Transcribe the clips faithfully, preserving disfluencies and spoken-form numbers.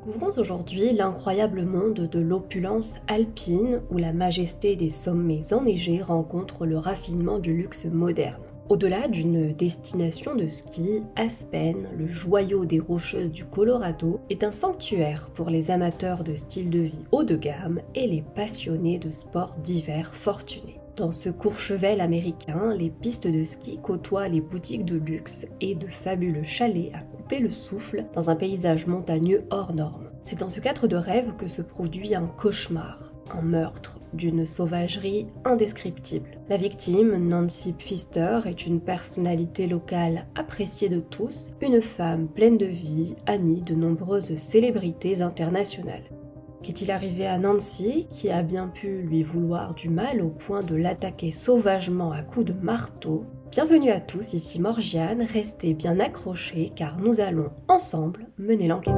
Découvrons aujourd'hui l'incroyable monde de l'opulence alpine où la majesté des sommets enneigés rencontre le raffinement du luxe moderne. Au-delà d'une destination de ski, Aspen, le joyau des Rocheuses du Colorado, est un sanctuaire pour les amateurs de style de vie haut de gamme et les passionnés de sports d'hiver fortunés. Dans ce Courchevel américain, les pistes de ski côtoient les boutiques de luxe et de fabuleux chalets à couper le souffle dans un paysage montagneux hors norme. C'est dans ce cadre de rêve que se produit un cauchemar, un meurtre d'une sauvagerie indescriptible. La victime, Nancy Pfister, est une personnalité locale appréciée de tous, une femme pleine de vie, amie de nombreuses célébrités internationales. Qu'est-il arrivé à Nancy, qui a bien pu lui vouloir du mal au point de l'attaquer sauvagement à coups de marteau? Bienvenue à tous, ici Morgiane, restez bien accrochés car nous allons ensemble mener l'enquête.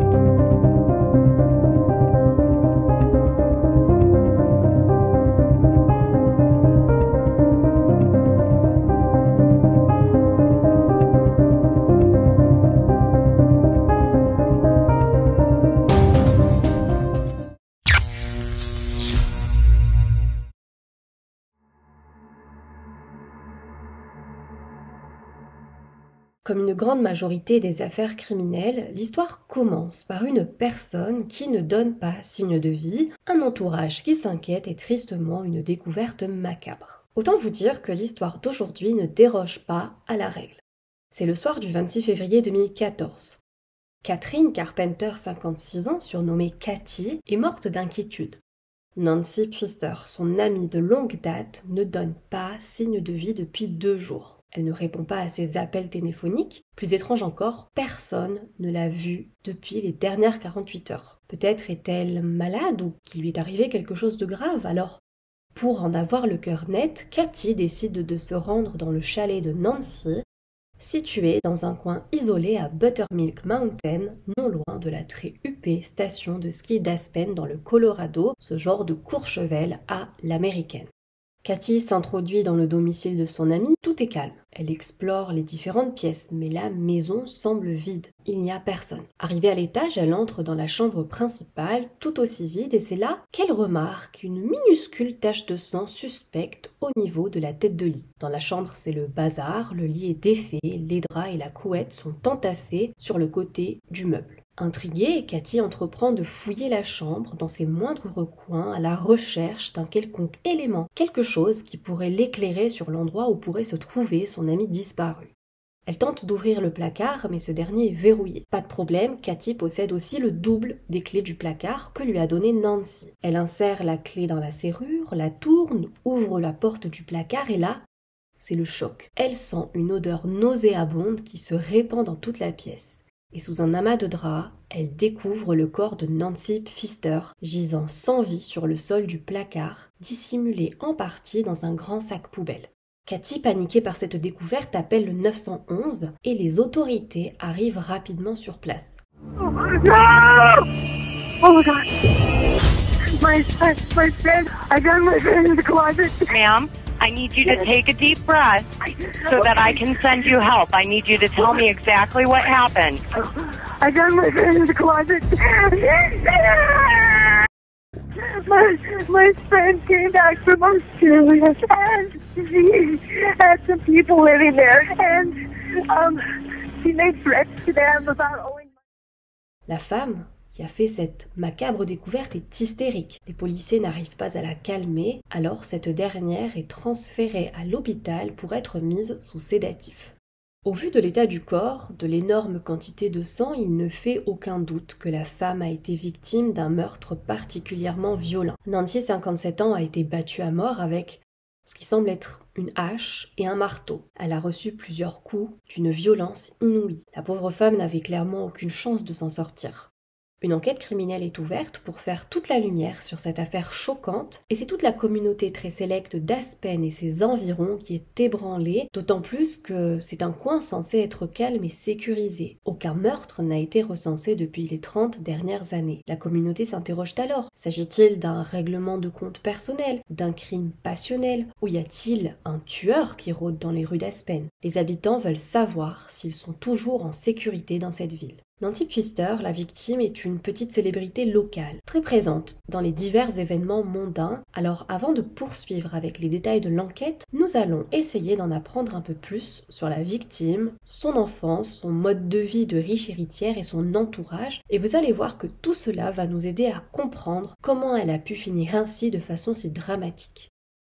Comme une grande majorité des affaires criminelles, l'histoire commence par une personne qui ne donne pas signe de vie, un entourage qui s'inquiète et tristement une découverte macabre. Autant vous dire que l'histoire d'aujourd'hui ne déroge pas à la règle. C'est le soir du vingt-six février deux mille quatorze. Catherine Carpenter, cinquante-six ans, surnommée Cathy, est morte d'inquiétude. Nancy Pfister, son amie de longue date, ne donne pas signe de vie depuis deux jours. Elle ne répond pas à ses appels téléphoniques. Plus étrange encore, personne ne l'a vue depuis les dernières quarante-huit heures. Peut-être est-elle malade ou qu'il lui est arrivé quelque chose de grave. Alors, pour en avoir le cœur net, Cathy décide de se rendre dans le chalet de Nancy, situé dans un coin isolé à Buttermilk Mountain, non loin de la très huppée station de ski d'Aspen dans le Colorado, ce genre de Courchevel à l'américaine. Cathy s'introduit dans le domicile de son amie, tout est calme. Elle explore les différentes pièces, mais la maison semble vide. Il n'y a personne. Arrivée à l'étage, elle entre dans la chambre principale, tout aussi vide, et c'est là qu'elle remarque une minuscule tache de sang suspecte au niveau de la tête de lit. Dans la chambre, c'est le bazar, le lit est défait, les draps et la couette sont entassés sur le côté du meuble. Intriguée, Cathy entreprend de fouiller la chambre dans ses moindres recoins à la recherche d'un quelconque élément, quelque chose qui pourrait l'éclairer sur l'endroit où pourrait se trouver son amie disparue. Elle tente d'ouvrir le placard, mais ce dernier est verrouillé. Pas de problème, Cathy possède aussi le double des clés du placard que lui a donné Nancy. Elle insère la clé dans la serrure, la tourne, ouvre la porte du placard et là, c'est le choc. Elle sent une odeur nauséabonde qui se répand dans toute la pièce. Et sous un amas de draps, elle découvre le corps de Nancy Pfister, gisant sans vie sur le sol du placard, dissimulé en partie dans un grand sac poubelle. Cathy, paniquée par cette découverte, appelle le neuf cent onze et les autorités arrivent rapidement sur place. Oh my God! Oh my God! My, my, my friend, I got my friend in the closet. Ma'am, I need you to take a deep breath so that I can send you help. I need you to tell me exactly what happened. I got my friend in the closet. My, my friend came back from Australia and she had some people living there and um, she made threats to them about owing. La femme qui a fait cette macabre découverte est hystérique. Les policiers n'arrivent pas à la calmer, alors cette dernière est transférée à l'hôpital pour être mise sous sédatif. Au vu de l'état du corps, de l'énorme quantité de sang, il ne fait aucun doute que la femme a été victime d'un meurtre particulièrement violent. Nancy, cinquante-sept ans, a été battue à mort avec ce qui semble être une hache et un marteau. Elle a reçu plusieurs coups d'une violence inouïe. La pauvre femme n'avait clairement aucune chance de s'en sortir. Une enquête criminelle est ouverte pour faire toute la lumière sur cette affaire choquante et c'est toute la communauté très sélecte d'Aspen et ses environs qui est ébranlée, d'autant plus que c'est un coin censé être calme et sécurisé. Aucun meurtre n'a été recensé depuis les trente dernières années. La communauté s'interroge alors, s'agit-il d'un règlement de compte personnel, d'un crime passionnel, ou y a-t-il un tueur qui rôde dans les rues d'Aspen? Les habitants veulent savoir s'ils sont toujours en sécurité dans cette ville. Nancy Pfister, la victime, est une petite célébrité locale, très présente dans les divers événements mondains. Alors avant de poursuivre avec les détails de l'enquête, nous allons essayer d'en apprendre un peu plus sur la victime, son enfance, son mode de vie de riche héritière et son entourage. Et vous allez voir que tout cela va nous aider à comprendre comment elle a pu finir ainsi de façon si dramatique.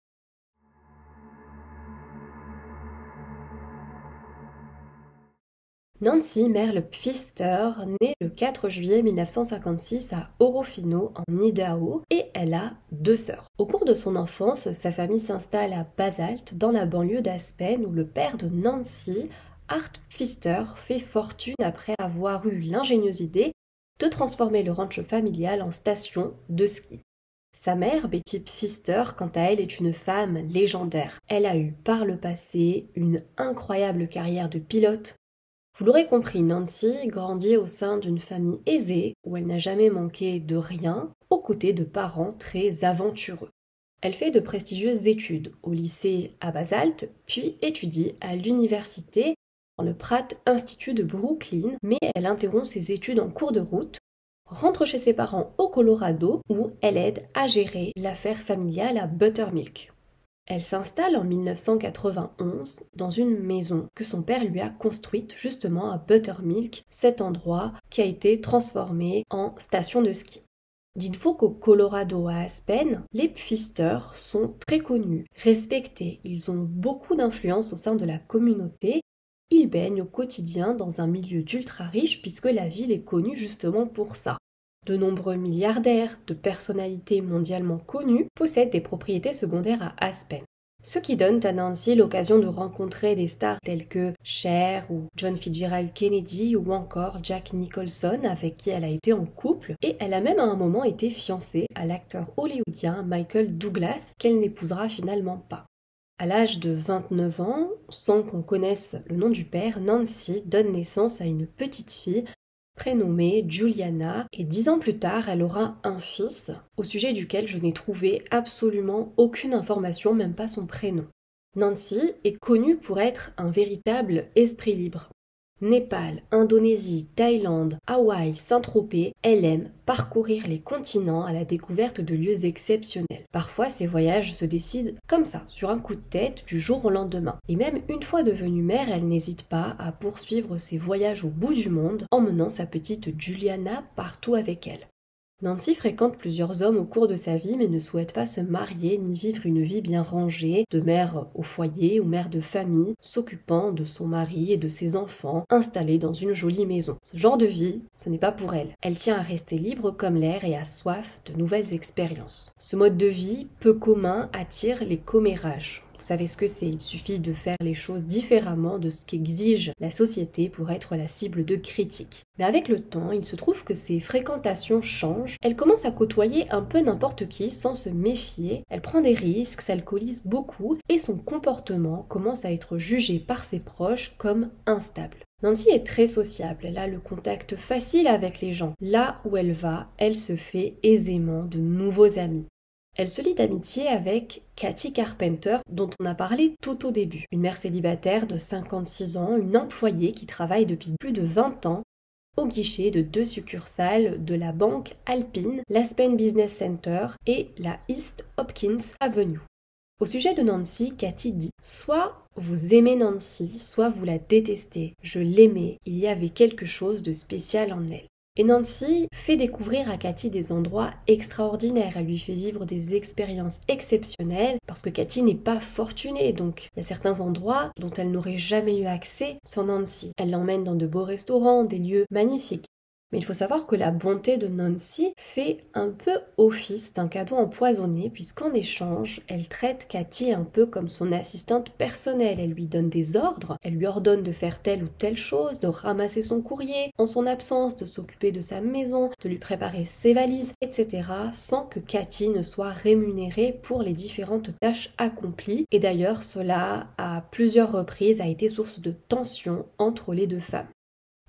Nancy Merle Pfister naît le quatre juillet mille neuf cent cinquante-six à Orofino en Idaho et elle a deux sœurs. Au cours de son enfance, sa famille s'installe à Basalt dans la banlieue d'Aspen où le père de Nancy, Art Pfister, fait fortune après avoir eu l'ingénieuse idée de transformer le ranch familial en station de ski. Sa mère, Betty Pfister, quant à elle, est une femme légendaire. Elle a eu par le passé une incroyable carrière de pilote. Vous l'aurez compris, Nancy grandit au sein d'une famille aisée où elle n'a jamais manqué de rien, aux côtés de parents très aventureux. Elle fait de prestigieuses études au lycée à Basalt, puis étudie à l'université dans le Pratt Institute de Brooklyn, mais elle interrompt ses études en cours de route, rentre chez ses parents au Colorado où elle aide à gérer l'affaire familiale à Buttermilk. Elle s'installe en mille neuf cent quatre-vingt-onze dans une maison que son père lui a construite justement à Buttermilk, cet endroit qui a été transformé en station de ski. Dites-vous qu'au Colorado à Aspen, les Pfister sont très connus, respectés, ils ont beaucoup d'influence au sein de la communauté. Ils baignent au quotidien dans un milieu d'ultra riches puisque la ville est connue justement pour ça. De nombreux milliardaires, de personnalités mondialement connues, possèdent des propriétés secondaires à Aspen. Ce qui donne à Nancy l'occasion de rencontrer des stars telles que Cher ou John Fitzgerald Kennedy ou encore Jack Nicholson avec qui elle a été en couple et elle a même à un moment été fiancée à l'acteur hollywoodien Michael Douglas qu'elle n'épousera finalement pas. À l'âge de vingt-neuf ans, sans qu'on connaisse le nom du père, Nancy donne naissance à une petite fille prénommée Juliana, et dix ans plus tard, elle aura un fils, au sujet duquel je n'ai trouvé absolument aucune information, même pas son prénom. Nancy est connue pour être un véritable esprit libre. Népal, Indonésie, Thaïlande, Hawaï, Saint-Tropez, elle aime parcourir les continents à la découverte de lieux exceptionnels. Parfois, ces voyages se décident comme ça, sur un coup de tête, du jour au lendemain. Et même une fois devenue mère, elle n'hésite pas à poursuivre ses voyages au bout du monde, emmenant sa petite Juliana partout avec elle. Nancy fréquente plusieurs hommes au cours de sa vie mais ne souhaite pas se marier ni vivre une vie bien rangée, de mère au foyer ou mère de famille, s'occupant de son mari et de ses enfants, installée dans une jolie maison. Ce genre de vie, ce n'est pas pour elle. Elle tient à rester libre comme l'air et a soif de nouvelles expériences. Ce mode de vie, peu commun, attire les commérages. Vous savez ce que c'est, il suffit de faire les choses différemment de ce qu'exige la société pour être la cible de critiques. Mais avec le temps, il se trouve que ses fréquentations changent, elle commence à côtoyer un peu n'importe qui sans se méfier, elle prend des risques, s'alcoolise beaucoup et son comportement commence à être jugé par ses proches comme instable. Nancy est très sociable, elle a le contact facile avec les gens. Là où elle va, elle se fait aisément de nouveaux amis. Elle se lie d'amitié avec Cathy Carpenter, dont on a parlé tout au début. Une mère célibataire de cinquante-six ans, une employée qui travaille depuis plus de vingt ans au guichet de deux succursales de la banque Alpine, l'Aspen Business Center et la East Hopkins Avenue. Au sujet de Nancy, Cathy dit « Soit vous aimez Nancy, soit vous la détestez. Je l'aimais, il y avait quelque chose de spécial en elle. » Et Nancy fait découvrir à Cathy des endroits extraordinaires, elle lui fait vivre des expériences exceptionnelles parce que Cathy n'est pas fortunée, donc il y a certains endroits dont elle n'aurait jamais eu accès sans Nancy. Elle l'emmène dans de beaux restaurants, des lieux magnifiques. Mais il faut savoir que la bonté de Nancy fait un peu office d'un cadeau empoisonné puisqu'en échange, elle traite Cathy un peu comme son assistante personnelle. Elle lui donne des ordres, elle lui ordonne de faire telle ou telle chose, de ramasser son courrier en son absence, de s'occuper de sa maison, de lui préparer ses valises, et cetera sans que Cathy ne soit rémunérée pour les différentes tâches accomplies. Et d'ailleurs, cela, à plusieurs reprises, a été source de tension entre les deux femmes.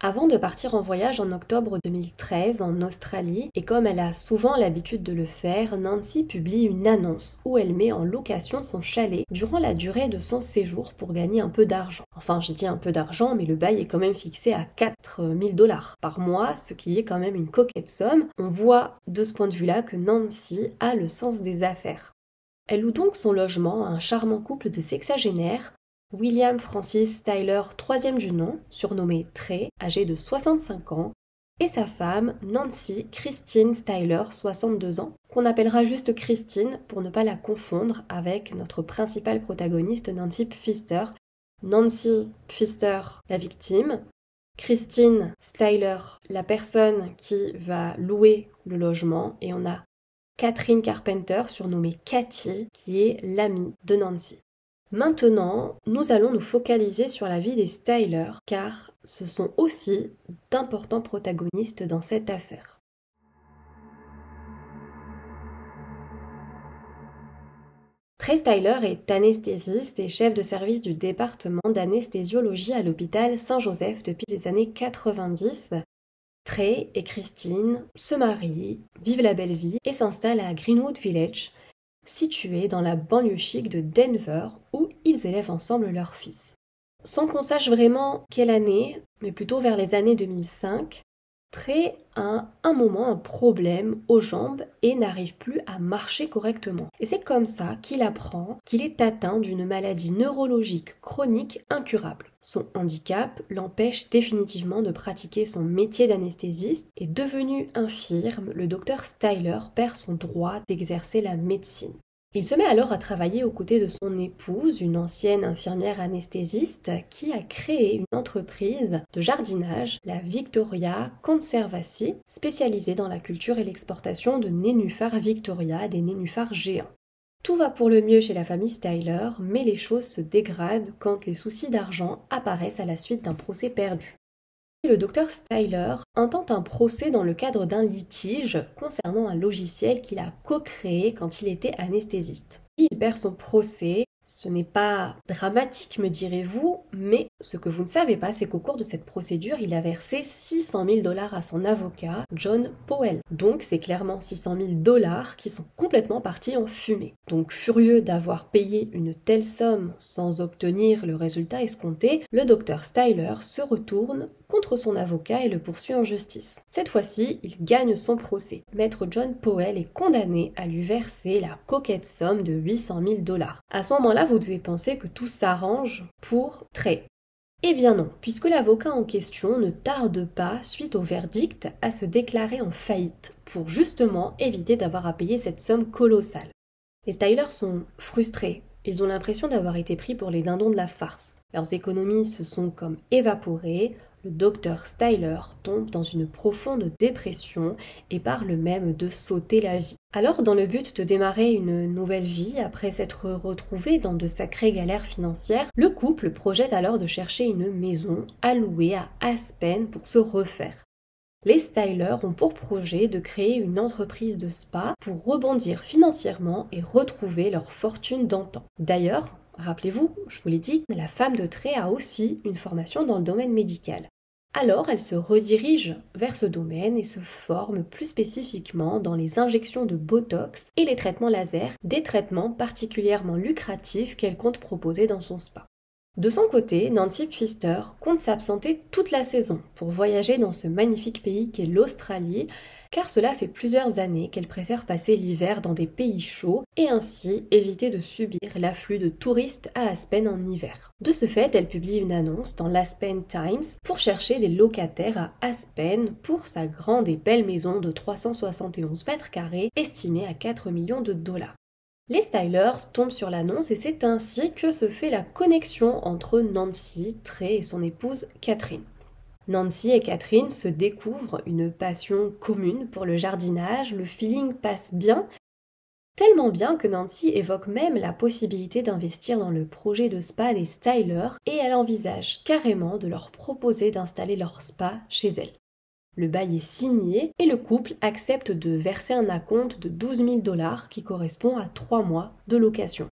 Avant de partir en voyage en octobre deux mille treize en Australie, et comme elle a souvent l'habitude de le faire, Nancy publie une annonce où elle met en location son chalet durant la durée de son séjour pour gagner un peu d'argent. Enfin, je dis un peu d'argent, mais le bail est quand même fixé à quatre mille dollars par mois, ce qui est quand même une coquette somme. On voit de ce point de vue-là que Nancy a le sens des affaires. Elle loue donc son logement à un charmant couple de sexagénaires, William Francis Tyler, troisième du nom, surnommé Trey, âgé de soixante-cinq ans, et sa femme, Nancy Christine Styler, soixante-deux ans, qu'on appellera juste Christine pour ne pas la confondre avec notre principale protagoniste Nancy Pfister. Nancy Pfister, la victime, Christine Styler, la personne qui va louer le logement, et on a Catherine Carpenter, surnommée Cathy, qui est l'amie de Nancy. Maintenant, nous allons nous focaliser sur la vie des Styler, car ce sont aussi d'importants protagonistes dans cette affaire. Trey Styler est anesthésiste et chef de service du département d'anesthésiologie à l'hôpital Saint-Joseph depuis les années quatre-vingt-dix. Trey et Christine se marient, vivent la belle vie et s'installent à Greenwood Village, situé dans la banlieue chic de Denver, où ils élèvent ensemble leur fils. Sans qu'on sache vraiment quelle année, mais plutôt vers les années deux mille cinq, Trey a un moment un problème aux jambes et n'arrive plus à marcher correctement. Et c'est comme ça qu'il apprend qu'il est atteint d'une maladie neurologique chronique incurable. Son handicap l'empêche définitivement de pratiquer son métier d'anesthésiste et devenu infirme, le docteur Styler perd son droit d'exercer la médecine. Il se met alors à travailler aux côtés de son épouse, une ancienne infirmière anesthésiste, qui a créé une entreprise de jardinage, la Victoria Conservancy, spécialisée dans la culture et l'exportation de nénuphars Victoria, des nénuphars géants. Tout va pour le mieux chez la famille Styler, mais les choses se dégradent quand les soucis d'argent apparaissent à la suite d'un procès perdu. Le docteur Styler intente un procès dans le cadre d'un litige concernant un logiciel qu'il a co-créé quand il était anesthésiste. Il perd son procès. Ce n'est pas dramatique, me direz-vous, mais ce que vous ne savez pas, c'est qu'au cours de cette procédure, il a versé six cent mille dollars à son avocat, John Powell. Donc c'est clairement six cent mille dollars qui sont complètement partis en fumée. Donc furieux d'avoir payé une telle somme sans obtenir le résultat escompté, le docteur Styler se retourne contre son avocat et le poursuit en justice. Cette fois-ci, il gagne son procès. Maître John Powell est condamné à lui verser la coquette somme de huit cent mille dollars. À ce moment-là, vous devez penser que tout s'arrange pour Trey. Eh bien non, puisque l'avocat en question ne tarde pas, suite au verdict, à se déclarer en faillite, pour justement éviter d'avoir à payer cette somme colossale. Les Styler sont frustrés. Ils ont l'impression d'avoir été pris pour les dindons de la farce. Leurs économies se sont comme évaporées. Le docteur Styler tombe dans une profonde dépression et parle même de sauter la vie. Alors, dans le but de démarrer une nouvelle vie, après s'être retrouvé dans de sacrées galères financières, le couple projette alors de chercher une maison à louer à Aspen pour se refaire. Les Styler ont pour projet de créer une entreprise de spa pour rebondir financièrement et retrouver leur fortune d'antan. D'ailleurs, rappelez-vous, je vous l'ai dit, la femme de Trey a aussi une formation dans le domaine médical. Alors, elle se redirige vers ce domaine et se forme plus spécifiquement dans les injections de Botox et les traitements laser, des traitements particulièrement lucratifs qu'elle compte proposer dans son spa. De son côté, Nancy Pfister compte s'absenter toute la saison pour voyager dans ce magnifique pays qu'est l'Australie, car cela fait plusieurs années qu'elle préfère passer l'hiver dans des pays chauds et ainsi éviter de subir l'afflux de touristes à Aspen en hiver. De ce fait, elle publie une annonce dans l'Aspen Times pour chercher des locataires à Aspen pour sa grande et belle maison de trois cent soixante et onze mètres carrés estimée à quatre millions de dollars. Les Stylers tombent sur l'annonce et c'est ainsi que se fait la connexion entre Nancy, Trey et son épouse Catherine. Nancy et Catherine se découvrent une passion commune pour le jardinage, le feeling passe bien, tellement bien que Nancy évoque même la possibilité d'investir dans le projet de spa des Stylers et elle envisage carrément de leur proposer d'installer leur spa chez elle. Le bail est signé et le couple accepte de verser un acompte de douze mille dollars qui correspond à trois mois de location.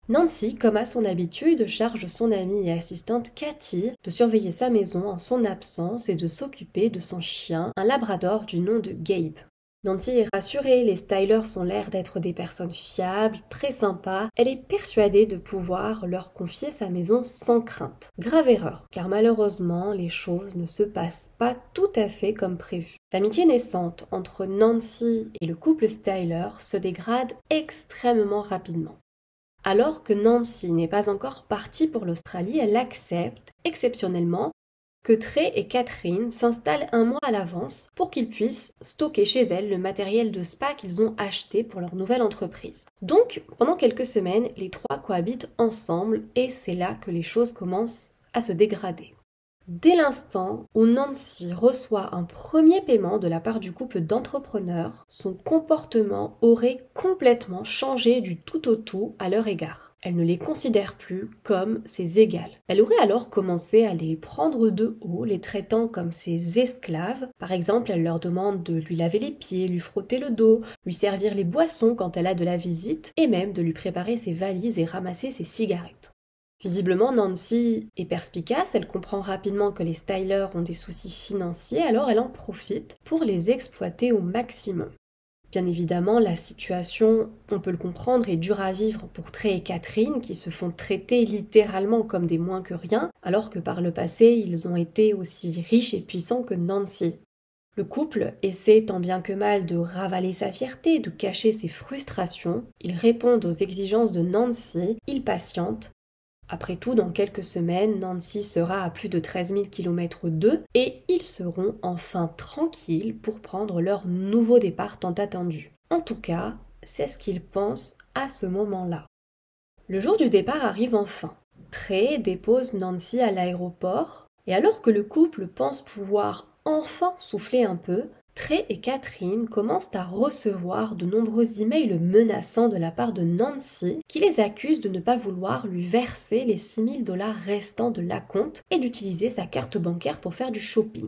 Nancy, comme à son habitude, charge son amie et assistante Cathy de surveiller sa maison en son absence et de s'occuper de son chien, un labrador du nom de Gabe. Nancy est rassurée, les Stylers ont l'air d'être des personnes fiables, très sympas. Elle est persuadée de pouvoir leur confier sa maison sans crainte. Grave erreur, car malheureusement, les choses ne se passent pas tout à fait comme prévu. L'amitié naissante entre Nancy et le couple Styler se dégrade extrêmement rapidement. Alors que Nancy n'est pas encore partie pour l'Australie, elle accepte, exceptionnellement, que Trey et Catherine s'installent un mois à l'avance pour qu'ils puissent stocker chez elles le matériel de spa qu'ils ont acheté pour leur nouvelle entreprise. Donc, pendant quelques semaines, les trois cohabitent ensemble et c'est là que les choses commencent à se dégrader. Dès l'instant où Nancy reçoit un premier paiement de la part du couple d'entrepreneurs, son comportement aurait complètement changé du tout au tout à leur égard. Elle ne les considère plus comme ses égales. Elle aurait alors commencé à les prendre de haut, les traitant comme ses esclaves. Par exemple, elle leur demande de lui laver les pieds, lui frotter le dos, lui servir les boissons quand elle a de la visite, et même de lui préparer ses valises et ramasser ses cigarettes. Visiblement, Nancy est perspicace, elle comprend rapidement que les Stylers ont des soucis financiers, alors elle en profite pour les exploiter au maximum. Bien évidemment, la situation, on peut le comprendre, est dure à vivre pour Trey et Catherine, qui se font traiter littéralement comme des moins que rien, alors que par le passé, ils ont été aussi riches et puissants que Nancy. Le couple essaie tant bien que mal de ravaler sa fierté, de cacher ses frustrations. Ils répondent aux exigences de Nancy, ils patientent. Après tout, dans quelques semaines, Nancy sera à plus de treize mille kilomètres d'eux et ils seront enfin tranquilles pour prendre leur nouveau départ tant attendu. En tout cas, c'est ce qu'ils pensent à ce moment-là. Le jour du départ arrive enfin. Trey dépose Nancy à l'aéroport et alors que le couple pense pouvoir enfin souffler un peu, Trey et Catherine commencent à recevoir de nombreux emails menaçants de la part de Nancy qui les accuse de ne pas vouloir lui verser les six mille dollars restants de l'acompte et d'utiliser sa carte bancaire pour faire du shopping.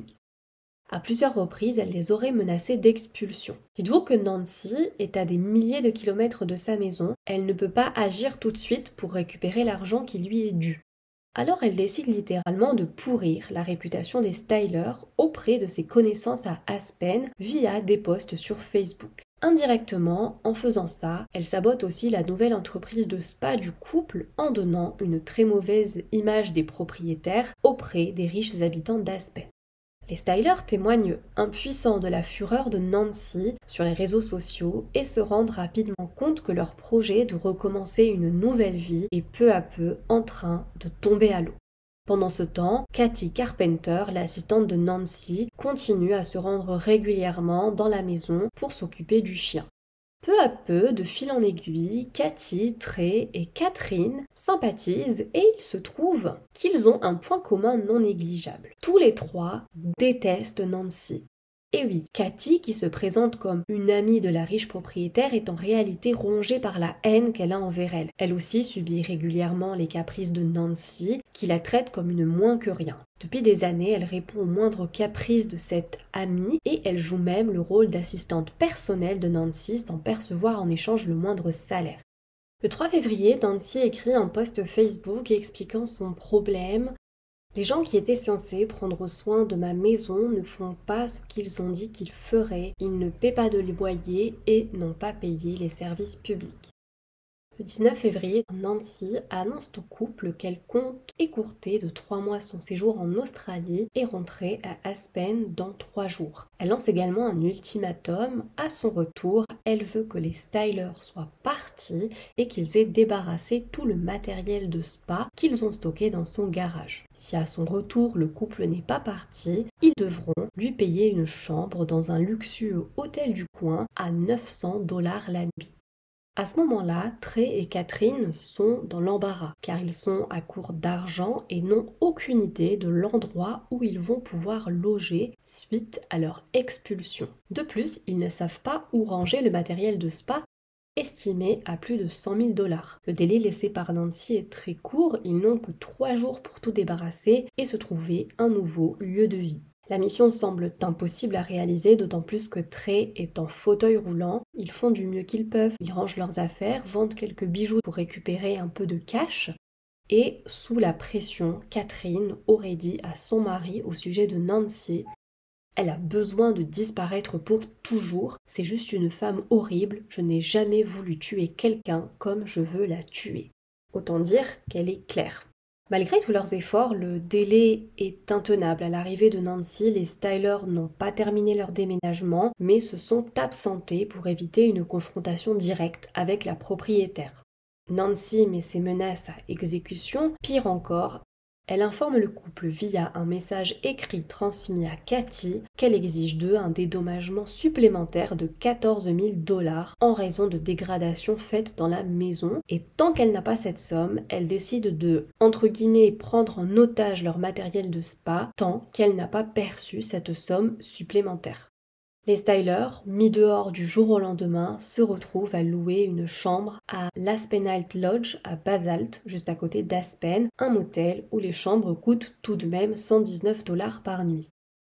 À plusieurs reprises, elle les aurait menacés d'expulsion. Dites-vous que Nancy est à des milliers de kilomètres de sa maison, elle ne peut pas agir tout de suite pour récupérer l'argent qui lui est dû. Alors elle décide littéralement de pourrir la réputation des Stylers auprès de ses connaissances à Aspen via des posts sur Facebook. Indirectement, en faisant ça, elle sabote aussi la nouvelle entreprise de spa du couple en donnant une très mauvaise image des propriétaires auprès des riches habitants d'Aspen. Les Stylers témoignent impuissants de la fureur de Nancy sur les réseaux sociaux et se rendent rapidement compte que leur projet de recommencer une nouvelle vie est peu à peu en train de tomber à l'eau. Pendant ce temps, Cathy Carpenter, l'assistante de Nancy, continue à se rendre régulièrement dans la maison pour s'occuper du chien. Peu à peu, de fil en aiguille, Cathy, Trey et Catherine sympathisent et il se trouve qu'ils ont un point commun non négligeable. Tous les trois détestent Nancy. Et oui, Cathy, qui se présente comme une amie de la riche propriétaire, est en réalité rongée par la haine qu'elle a envers elle. Elle aussi subit régulièrement les caprices de Nancy, qui la traite comme une moins que rien. Depuis des années, elle répond aux moindres caprices de cette amie et elle joue même le rôle d'assistante personnelle de Nancy sans percevoir en échange le moindre salaire. Le trois février, Nancy écrit un post Facebook expliquant son problème. Les gens qui étaient censés prendre soin de ma maison ne font pas ce qu'ils ont dit qu'ils feraient. Ils ne paient pas de loyer et n'ont pas payé les services publics. Le dix-neuf février, Nancy annonce au couple qu'elle compte écourter de trois mois son séjour en Australie et rentrer à Aspen dans trois jours. Elle lance également un ultimatum. À son retour, elle veut que les Stylers soient partis et qu'ils aient débarrassé tout le matériel de spa qu'ils ont stocké dans son garage. Si à son retour, le couple n'est pas parti, ils devront lui payer une chambre dans un luxueux hôtel du coin à neuf cents dollars la nuit. À ce moment-là, Trey et Catherine sont dans l'embarras, car ils sont à court d'argent et n'ont aucune idée de l'endroit où ils vont pouvoir loger suite à leur expulsion. De plus, ils ne savent pas où ranger le matériel de spa, estimé à plus de cent mille dollars. Le délai laissé par Nancy est très court, ils n'ont que trois jours pour tout débarrasser et se trouver un nouveau lieu de vie. La mission semble impossible à réaliser, d'autant plus que Trey est en fauteuil roulant. Ils font du mieux qu'ils peuvent, ils rangent leurs affaires, vendent quelques bijoux pour récupérer un peu de cash. Et sous la pression, Catherine aurait dit à son mari au sujet de Nancy: elle a besoin de disparaître pour toujours, c'est juste une femme horrible, je n'ai jamais voulu tuer quelqu'un comme je veux la tuer. Autant dire qu'elle est claire. Malgré tous leurs efforts, le délai est intenable. À l'arrivée de Nancy, les Styler n'ont pas terminé leur déménagement, mais se sont absentés pour éviter une confrontation directe avec la propriétaire. Nancy met ses menaces à exécution, pire encore, elle informe le couple via un message écrit transmis à Cathy qu'elle exige d'eux un dédommagement supplémentaire de quatorze mille dollars en raison de dégradations faites dans la maison, et tant qu'elle n'a pas cette somme, elle décide de, entre guillemets, prendre en otage leur matériel de spa tant qu'elle n'a pas perçu cette somme supplémentaire. Les Styler, mis dehors du jour au lendemain, se retrouvent à louer une chambre à l'Aspenalt Lodge à Basalt, juste à côté d'Aspen, un motel où les chambres coûtent tout de même cent dix-neuf dollars par nuit.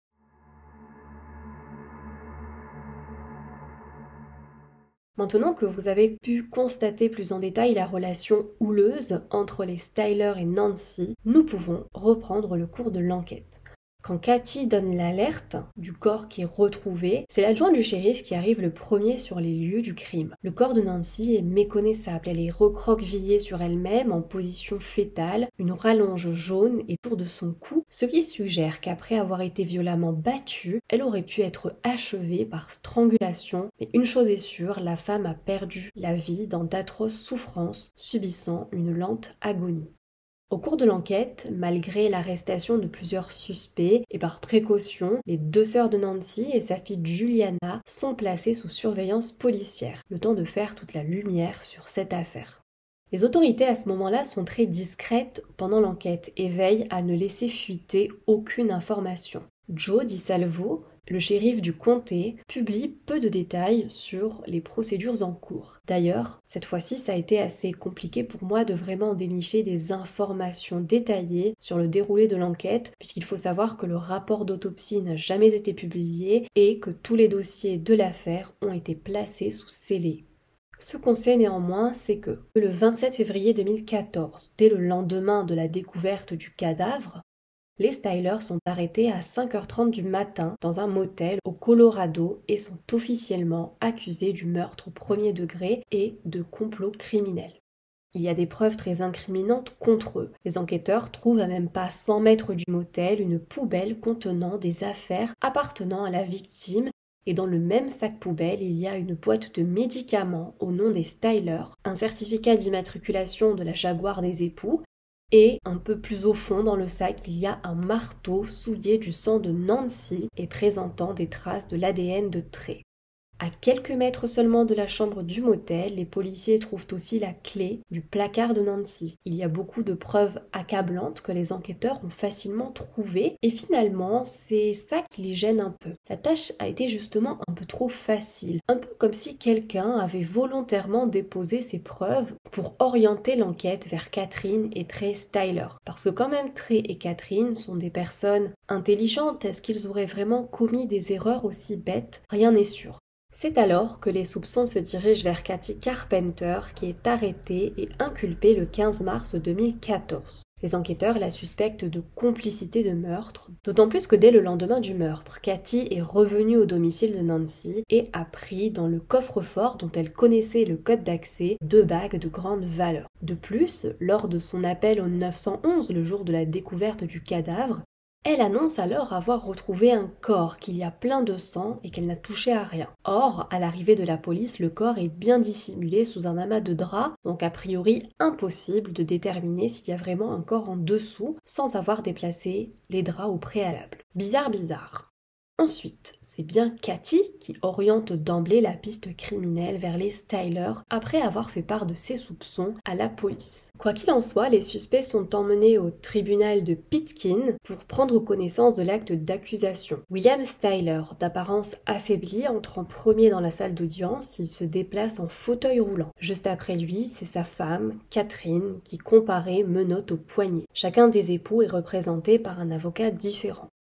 Maintenant que vous avez pu constater plus en détail la relation houleuse entre les Styler et Nancy, nous pouvons reprendre le cours de l'enquête. Quand Cathy donne l'alerte du corps qui est retrouvé, c'est l'adjoint du shérif qui arrive le premier sur les lieux du crime. Le corps de Nancy est méconnaissable, elle est recroquevillée sur elle-même en position fétale, une rallonge jaune est autour de son cou, ce qui suggère qu'après avoir été violemment battue, elle aurait pu être achevée par strangulation. Mais une chose est sûre, la femme a perdu la vie dans d'atroces souffrances, subissant une lente agonie. Au cours de l'enquête, malgré l'arrestation de plusieurs suspects et par précaution, les deux sœurs de Nancy et sa fille Juliana sont placées sous surveillance policière, le temps de faire toute la lumière sur cette affaire. Les autorités à ce moment-là sont très discrètes pendant l'enquête et veillent à ne laisser fuiter aucune information. Joe DiSalvo, le shérif du comté, publie peu de détails sur les procédures en cours. D'ailleurs, cette fois-ci, ça a été assez compliqué pour moi de vraiment dénicher des informations détaillées sur le déroulé de l'enquête, puisqu'il faut savoir que le rapport d'autopsie n'a jamais été publié et que tous les dossiers de l'affaire ont été placés sous scellé. Ce qu'on sait néanmoins, c'est que le vingt-sept février deux mille quatorze, dès le lendemain de la découverte du cadavre, les Styler sont arrêtés à cinq heures trente du matin dans un motel au Colorado et sont officiellement accusés du meurtre au premier degré et de complot criminel. Il y a des preuves très incriminantes contre eux. Les enquêteurs trouvent à même pas cent mètres du motel une poubelle contenant des affaires appartenant à la victime, et dans le même sac poubelle, il y a une boîte de médicaments au nom des Styler, un certificat d'immatriculation de la Jaguar des époux, et un peu plus au fond dans le sac, il y a un marteau souillé du sang de Nancy et présentant des traces de l'A D N de Trey. À quelques mètres seulement de la chambre du motel, les policiers trouvent aussi la clé du placard de Nancy. Il y a beaucoup de preuves accablantes que les enquêteurs ont facilement trouvées et finalement, c'est ça qui les gêne un peu. La tâche a été justement un peu trop facile, un peu comme si quelqu'un avait volontairement déposé ses preuves pour orienter l'enquête vers Catherine et Trey Styler. Parce que quand même Trey et Catherine sont des personnes intelligentes, est-ce qu'ils auraient vraiment commis des erreurs aussi bêtes? Rien n'est sûr. C'est alors que les soupçons se dirigent vers Cathy Carpenter qui est arrêtée et inculpée le quinze mars deux mille quatorze. Les enquêteurs la suspectent de complicité de meurtre, d'autant plus que dès le lendemain du meurtre, Cathy est revenue au domicile de Nancy et a pris dans le coffre-fort dont elle connaissait le code d'accès deux bagues de grande valeur. De plus, lors de son appel au neuf cent onze le jour de la découverte du cadavre, elle annonce alors avoir retrouvé un corps, qu'il y a plein de sang et qu'elle n'a touché à rien. Or, à l'arrivée de la police, le corps est bien dissimulé sous un amas de draps, donc a priori impossible de déterminer s'il y a vraiment un corps en dessous sans avoir déplacé les draps au préalable. Bizarre, bizarre. Ensuite, c'est bien Cathy qui oriente d'emblée la piste criminelle vers les Styler après avoir fait part de ses soupçons à la police. Quoi qu'il en soit, les suspects sont emmenés au tribunal de Pitkin pour prendre connaissance de l'acte d'accusation. William Styler, d'apparence affaiblie, entre en premier dans la salle d'audience. Il se déplace en fauteuil roulant. Juste après lui, c'est sa femme, Catherine, qui comparée menotte au poignet. Chacun des époux est représenté par un avocat différent.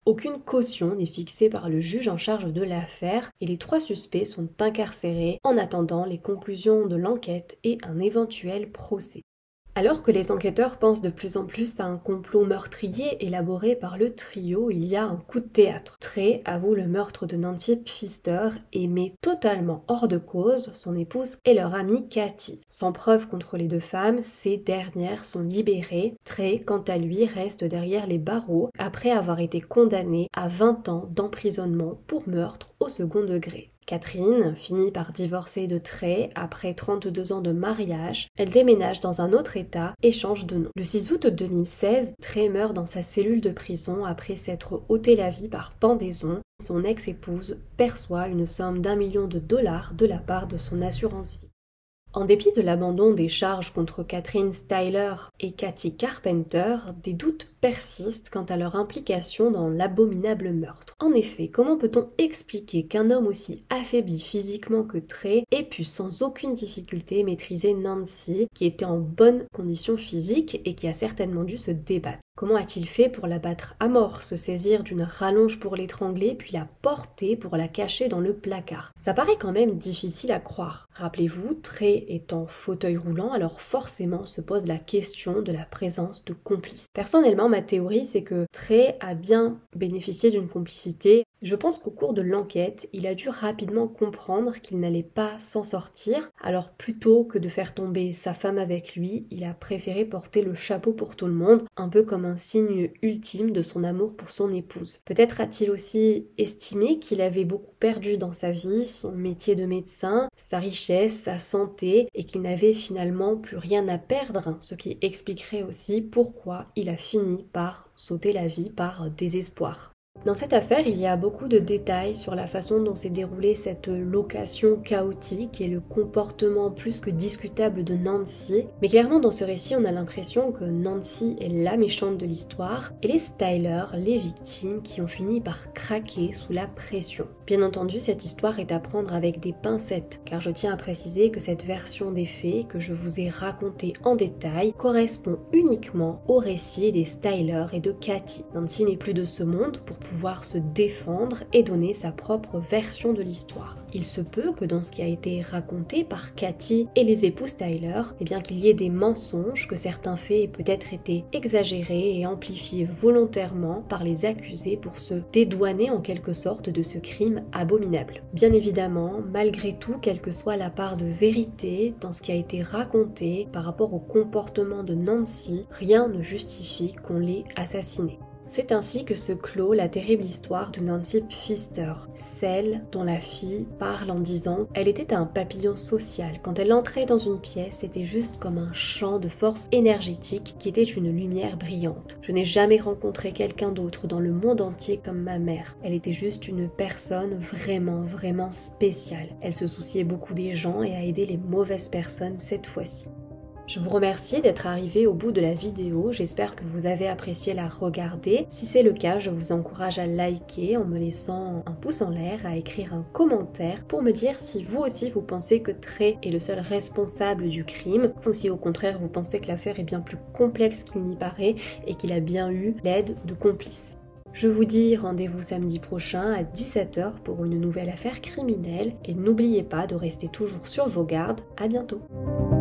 Aucune caution n'est fixée par le juge en charge de l'affaire et les trois suspects sont incarcérés en attendant les conclusions de l'enquête et un éventuel procès. Alors que les enquêteurs pensent de plus en plus à un complot meurtrier élaboré par le trio, il y a un coup de théâtre. Trey avoue le meurtre de Nancy Pfister et met totalement hors de cause son épouse et leur amie Kathy. Sans preuve contre les deux femmes, ces dernières sont libérées. Trey, quant à lui, reste derrière les barreaux après avoir été condamné à vingt ans d'emprisonnement pour meurtre au second degré. Catherine finit par divorcer de Trey après trente-deux ans de mariage. Elle déménage dans un autre état et change de nom. Le six août deux mille seize, Trey meurt dans sa cellule de prison après s'être ôté la vie par pendaison. Son ex-épouse perçoit une somme d'un million de dollars de la part de son assurance vie. En dépit de l'abandon des charges contre Catherine Styler et Kathy Carpenter, des doutes persistent quant à leur implication dans l'abominable meurtre. En effet, comment peut-on expliquer qu'un homme aussi affaibli physiquement que Trey ait pu sans aucune difficulté maîtriser Nancy, qui était en bonne condition physique et qui a certainement dû se débattre? Comment a-t-il fait pour la battre à mort, se saisir d'une rallonge pour l'étrangler, puis la porter pour la cacher dans le placard? Ça paraît quand même difficile à croire. Rappelez-vous, Trey est en fauteuil roulant, alors forcément se pose la question de la présence de complices. Personnellement, ma théorie, c'est que Trey a bien bénéficié d'une complicité. Je pense qu'au cours de l'enquête, il a dû rapidement comprendre qu'il n'allait pas s'en sortir, alors plutôt que de faire tomber sa femme avec lui, il a préféré porter le chapeau pour tout le monde, un peu comme un signe ultime de son amour pour son épouse. Peut-être a-t-il aussi estimé qu'il avait beaucoup perdu dans sa vie, son métier de médecin, sa richesse, sa santé, et qu'il n'avait finalement plus rien à perdre, ce qui expliquerait aussi pourquoi il a fini par sauter la vie par désespoir. Dans cette affaire, il y a beaucoup de détails sur la façon dont s'est déroulée cette location chaotique et le comportement plus que discutable de Nancy. Mais clairement, dans ce récit, on a l'impression que Nancy est la méchante de l'histoire et les Styler, les victimes qui ont fini par craquer sous la pression. Bien entendu, cette histoire est à prendre avec des pincettes, car je tiens à préciser que cette version des faits que je vous ai racontée en détail correspond uniquement au récit des Styler et de Kathy. Nancy n'est plus de ce monde pour pouvoir se défendre et donner sa propre version de l'histoire. Il se peut que dans ce qui a été raconté par Kathy et les époux Styler, eh bien qu'il y ait des mensonges, que certains faits aient peut-être été exagérés et amplifiés volontairement par les accusés pour se dédouaner en quelque sorte de ce crime abominable. Bien évidemment, malgré tout, quelle que soit la part de vérité dans ce qui a été raconté par rapport au comportement de Nancy, rien ne justifie qu'on l'ait assassinée. C'est ainsi que se clôt la terrible histoire de Nancy Pfister, celle dont la fille parle en disant « Elle était un papillon social. Quand elle entrait dans une pièce, c'était juste comme un champ de force énergétique qui était une lumière brillante. Je n'ai jamais rencontré quelqu'un d'autre dans le monde entier comme ma mère. Elle était juste une personne vraiment, vraiment spéciale. Elle se souciait beaucoup des gens et a aidé les mauvaises personnes cette fois-ci. » Je vous remercie d'être arrivé au bout de la vidéo, j'espère que vous avez apprécié la regarder. Si c'est le cas, je vous encourage à liker en me laissant un pouce en l'air, à écrire un commentaire pour me dire si vous aussi vous pensez que Trey est le seul responsable du crime, ou si au contraire vous pensez que l'affaire est bien plus complexe qu'il n'y paraît et qu'il a bien eu l'aide de complices. Je vous dis rendez-vous samedi prochain à dix-sept heures pour une nouvelle affaire criminelle et n'oubliez pas de rester toujours sur vos gardes. À bientôt.